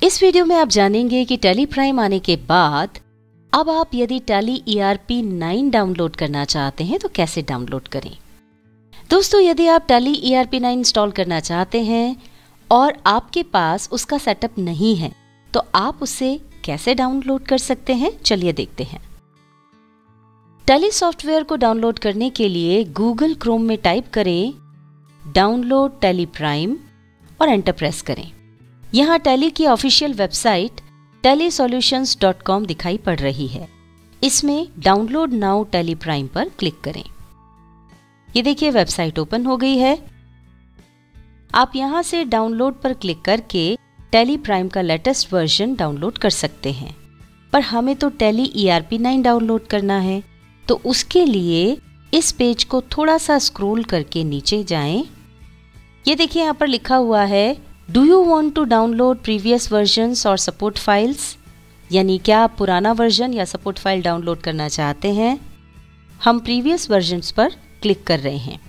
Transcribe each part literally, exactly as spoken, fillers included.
इस वीडियो में आप जानेंगे कि टैली प्राइम आने के बाद अब आप यदि Tally E R P nine download करना चाहते हैं तो कैसे डाउनलोड करें। दोस्तों, यदि आप Tally E R P nine install करना चाहते हैं और आपके पास उसका सेटअप नहीं है तो आप उसे कैसे डाउनलोड कर सकते हैं, चलिए देखते हैं। टैली सॉफ्टवेयर को डाउनलोड करने के लिए गूगल क्रोम में टाइप करें डाउनलोड टैली प्राइम और एंटर प्रेस करें। यहाँ टैली की official website Tally solutions dot com दिखाई पड़ रही है। इसमें डाउनलोड नाउ टैली प्राइम पर क्लिक करें। ये देखिए, वेबसाइट ओपन हो गई है। आप यहाँ से डाउनलोड पर क्लिक करके टैली प्राइम का लेटेस्ट वर्जन डाउनलोड कर सकते हैं, पर हमें तो Tally E R P nine download करना है, तो उसके लिए इस पेज को थोड़ा सा स्क्रॉल करके नीचे जाएं। ये देखिए, यहाँ पर लिखा हुआ है do you want to download previous versions और सपोर्ट फाइल्स, यानी क्या आप पुराना वर्जन या सपोर्ट फाइल डाउनलोड करना चाहते हैं। हम प्रीवियस वर्जन्स पर क्लिक कर रहे हैं।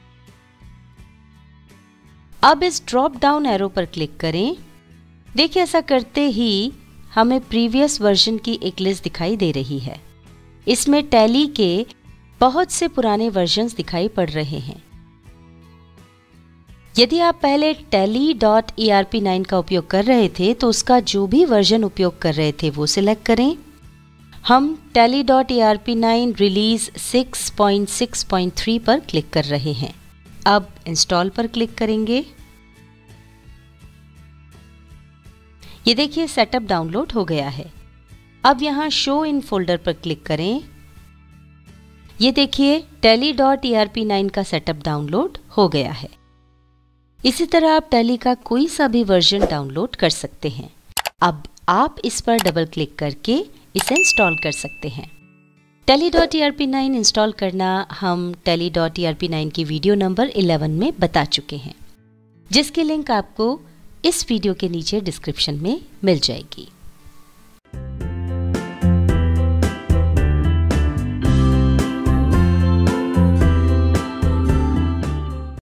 अब इस ड्रॉप डाउन एरो पर क्लिक करें। देखिए, ऐसा करते ही हमें प्रीवियस वर्जन की एक लिस्ट दिखाई दे रही है। इसमें टैली के बहुत से पुराने वर्जन्स दिखाई पड़ रहे हैं। यदि आप पहले Tally dot E R P nine का उपयोग कर रहे थे तो उसका जो भी वर्जन उपयोग कर रहे थे वो सिलेक्ट करें। हम Tally dot E R P nine release six point six point three पर क्लिक कर रहे हैं। अब इंस्टॉल पर क्लिक करेंगे। ये देखिए, सेटअप डाउनलोड हो गया है। अब यहाँ शो इन फोल्डर पर क्लिक करें। ये देखिए, Tally dot E R P nine का सेटअप डाउनलोड हो गया है। इसी तरह आप टैली का कोई सा भी वर्जन डाउनलोड कर सकते हैं। अब आप इस पर डबल क्लिक करके इसे इंस्टॉल कर सकते हैं। Tally dot E R P nine install करना हम Tally dot E R P nine की वीडियो नंबर इलेवन में बता चुके हैं, जिसकी लिंक आपको इस वीडियो के नीचे डिस्क्रिप्शन में मिल जाएगी।